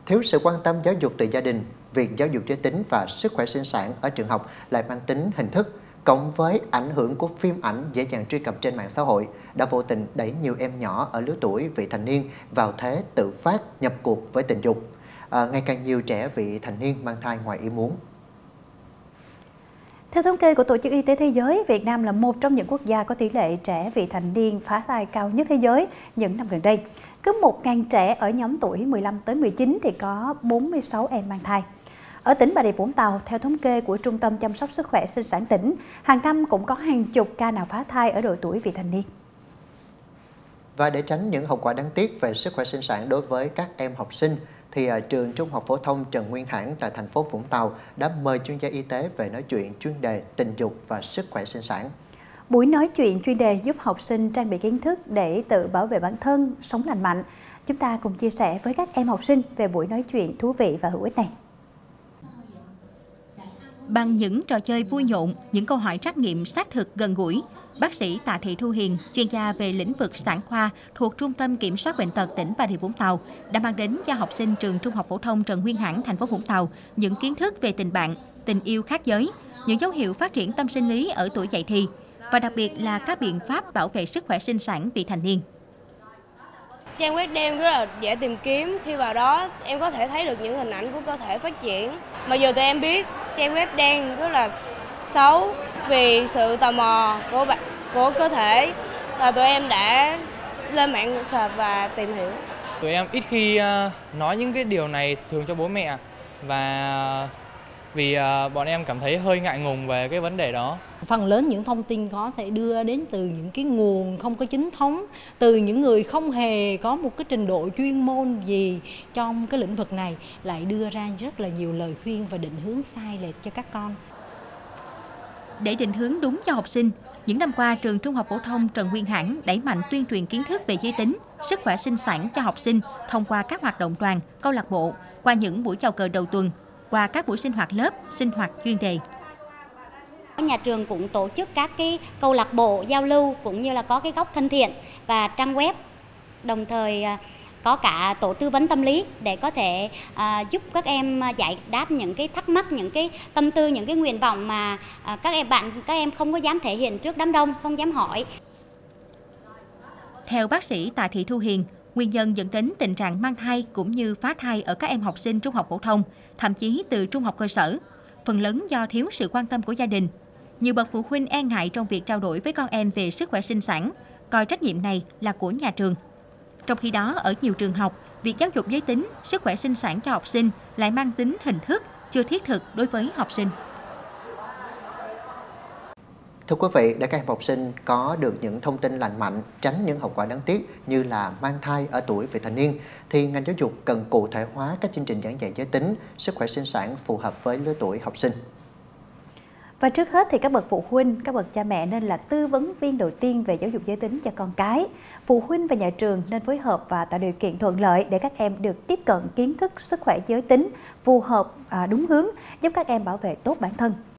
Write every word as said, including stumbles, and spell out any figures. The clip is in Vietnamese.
Thiếu sự quan tâm giáo dục từ gia đình, việc giáo dục giới tính và sức khỏe sinh sản ở trường học lại mang tính hình thức, cộng với ảnh hưởng của phim ảnh dễ dàng truy cập trên mạng xã hội đã vô tình đẩy nhiều em nhỏ ở lứa tuổi vị thành niên vào thế tự phát nhập cuộc với tình dục. À, ngày càng nhiều trẻ vị thành niên mang thai ngoài ý muốn. Theo thống kê của Tổ chức Y tế Thế giới, Việt Nam là một trong những quốc gia có tỷ lệ trẻ vị thành niên phá thai cao nhất thế giới những năm gần đây. Cứ một nghìn trẻ ở nhóm tuổi mười lăm tới mười chín thì có bốn mươi sáu em mang thai. Ở tỉnh Bà Rịa Vũng Tàu, theo thống kê của Trung tâm Chăm sóc Sức khỏe Sinh sản tỉnh, hàng năm cũng có hàng chục ca nào phá thai ở độ tuổi vị thành niên. Và để tránh những hậu quả đáng tiếc về sức khỏe sinh sản đối với các em học sinh, thì trường Trung học phổ thông Trần Nguyên Hãn tại thành phố Vũng Tàu đã mời chuyên gia y tế về nói chuyện chuyên đề tình dục và sức khỏe sinh sản. Buổi nói chuyện chuyên đề giúp học sinh trang bị kiến thức để tự bảo vệ bản thân, sống lành mạnh. Chúng ta cùng chia sẻ với các em học sinh về buổi nói chuyện thú vị và hữu ích này. Bằng những trò chơi vui nhộn, những câu hỏi trắc nghiệm xác thực gần gũi, bác sĩ Tạ Thị Thu Hiền, chuyên gia về lĩnh vực sản khoa thuộc Trung tâm Kiểm soát Bệnh tật tỉnh Bà Rịa Vũng Tàu, đã mang đến cho học sinh trường Trung học phổ thông Trần Nguyên Hãn, thành phố Vũng Tàu những kiến thức về tình bạn, tình yêu khác giới, những dấu hiệu phát triển tâm sinh lý ở tuổi dậy thì, và đặc biệt là các biện pháp bảo vệ sức khỏe sinh sản vị thành niên. Trang web đen rất là dễ tìm kiếm, khi vào đó em có thể thấy được những hình ảnh của cơ thể phát triển. Mặc dù tụi em biết trang web đen rất là xấu vì sự tò mò của bạn, của cơ thể, và tụi em đã lên mạng search và tìm hiểu. Tụi em ít khi nói những cái điều này thường cho bố mẹ, và vì bọn em cảm thấy hơi ngại ngùng về cái vấn đề đó. Phần lớn những thông tin có sẽ đưa đến từ những cái nguồn không có chính thống, từ những người không hề có một cái trình độ chuyên môn gì trong cái lĩnh vực này, lại đưa ra rất là nhiều lời khuyên và định hướng sai lệch cho các con. Để định hướng đúng cho học sinh, những năm qua trường Trung học phổ thông Trần Nguyên Hãn đẩy mạnh tuyên truyền kiến thức về giới tính, sức khỏe sinh sản cho học sinh thông qua các hoạt động đoàn, câu lạc bộ, qua những buổi chào cờ đầu tuần, qua các buổi sinh hoạt lớp, sinh hoạt chuyên đề. Nhà trường cũng tổ chức các cái câu lạc bộ giao lưu, cũng như là có cái góc thân thiện và trang web, đồng thời có cả tổ tư vấn tâm lý để có thể à, giúp các em giải đáp những cái thắc mắc, những cái tâm tư, những cái nguyện vọng mà à, các em bạn các em không có dám thể hiện trước đám đông, không dám hỏi. Theo bác sĩ Tạ Thị Thu Hiền, nguyên nhân dẫn đến tình trạng mang thai cũng như phá thai ở các em học sinh trung học phổ thông, thậm chí từ trung học cơ sở, phần lớn do thiếu sự quan tâm của gia đình. Nhiều bậc phụ huynh e ngại trong việc trao đổi với con em về sức khỏe sinh sản, coi trách nhiệm này là của nhà trường. Trong khi đó, ở nhiều trường học, việc giáo dục giới tính, sức khỏe sinh sản cho học sinh lại mang tính hình thức, chưa thiết thực đối với học sinh. Thưa quý vị, để các em học sinh có được những thông tin lành mạnh, tránh những hậu quả đáng tiếc như là mang thai ở tuổi vị thành niên, thì ngành giáo dục cần cụ thể hóa các chương trình giảng dạy giới tính, sức khỏe sinh sản phù hợp với lứa tuổi học sinh. Và trước hết thì các bậc phụ huynh, các bậc cha mẹ nên là tư vấn viên đầu tiên về giáo dục giới tính cho con cái. Phụ huynh và nhà trường nên phối hợp và tạo điều kiện thuận lợi để các em được tiếp cận kiến thức sức khỏe giới tính phù hợp, đúng hướng, giúp các em bảo vệ tốt bản thân.